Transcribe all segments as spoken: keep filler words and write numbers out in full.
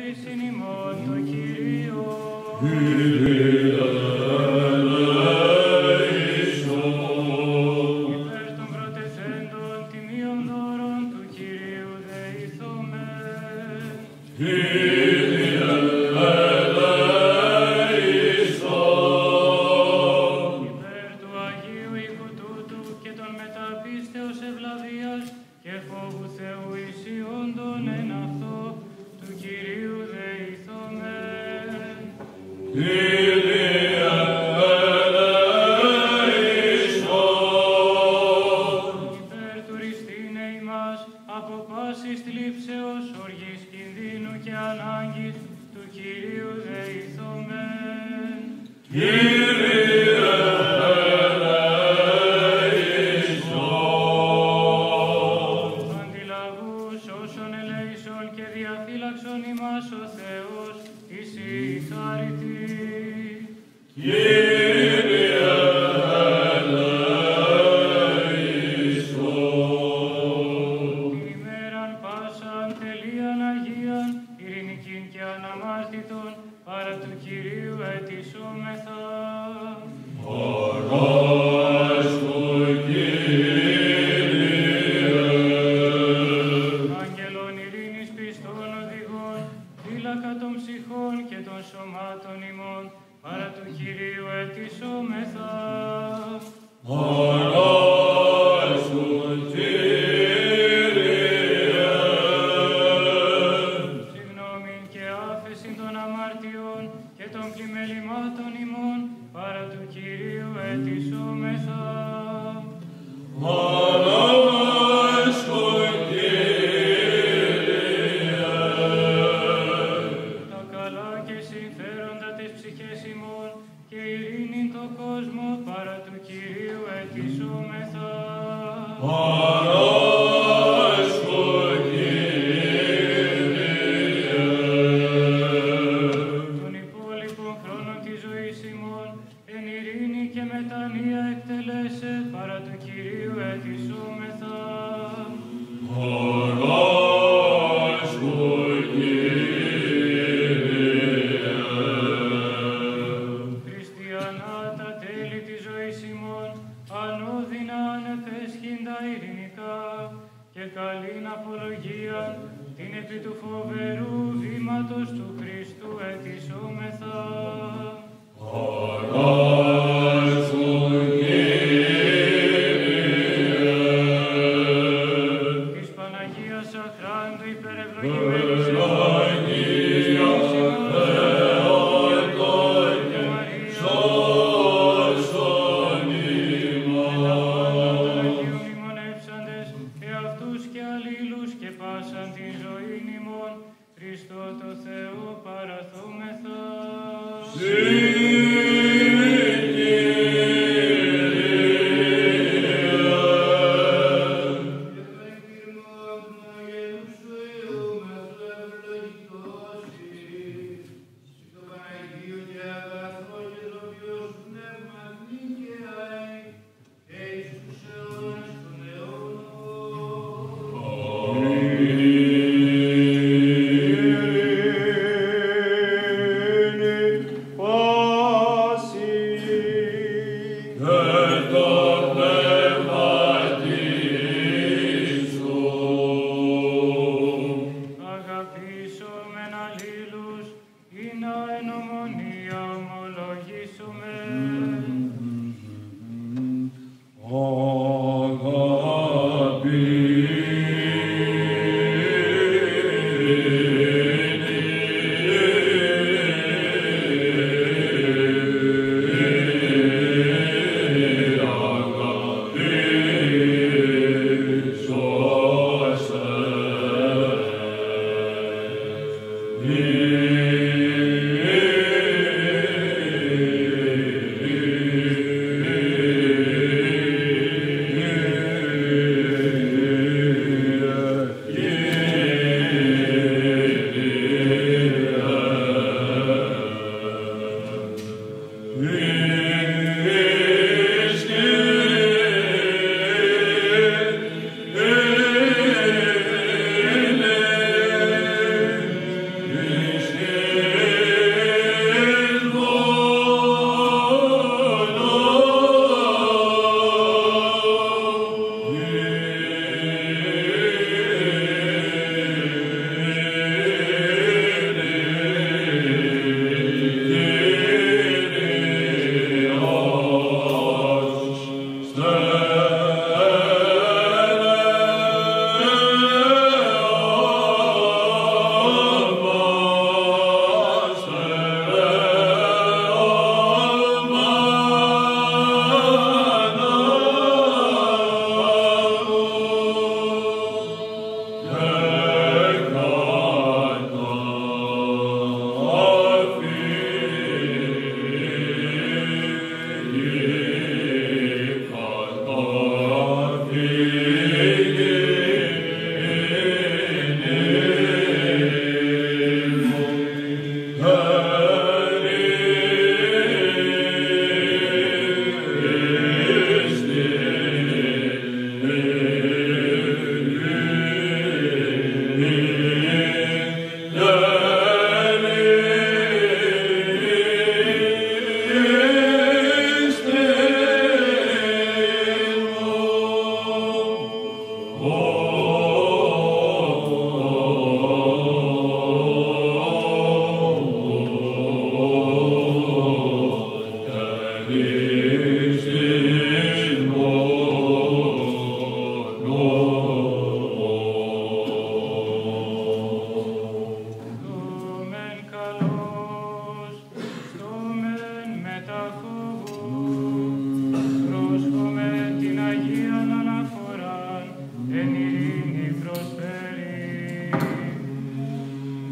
ελέησιν ημών το Κύριο. Υπέρ των πρωτεθέντων τιμίων δώρων του Κυρίου δεηθόμεν. Υπέρ του Αγίου οίκου τούτου και των μεταπίστεως ευλαβίας και φόβου Θεού εισιόντων εν αυτό του Κυρίου δεηθόμεν. Υπέρ του ρηστήνε ημάς από πάσης θλίψεως, οργής κινδύνου και ανάγκης του Κυρίου δεηθόμεν. Αντιλαβούς όσων ελέησον και διαφύλαξον ημάς ο Θεός, εισι χάρητη. Την ημέραν πάσαν τελείαν Αγίαν, ειρηνικήν και αναμάρτητον, παρά του Κυρίου αιτησόμεθα. Άγγελον ειρήνης πιστών οδηγών, φύλακα των ψυχών και των σωμάτων ημών, παρά του Κυρίου αιτησόμεθα. Συγγνώμην και άφεσιν των αμαρτιών και των πλημελημάτων ημών, παρά του Κυρίου αιτησόμεθα. Τα καλά και συμφέροντα της ψυχές ημών και ειρήνη το κόσμο, παρά του Κυρίου αιτησόμεθα. Τον υπόλοιπο χρόνο της ζωής ημών εν ειρήνη και μετανία εκτελέσε, παρά του Κυρίου αιτησόμεθα. Χριστιανά τα τέλη της ζωής ημών, ανώδυνα ανεπέσχυντα ειρηνικά και καλήν απολογίαν, την επί του φοβερού βήματος του Χριστού αιτησόμεθα. Της Παναγίας αχράντου υπερευλογημένης εαυτούς και αλλήλους και πάσαν την ζωήν ημών, Χριστό το Θεό παραθούμεθα. Πάση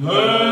Hey!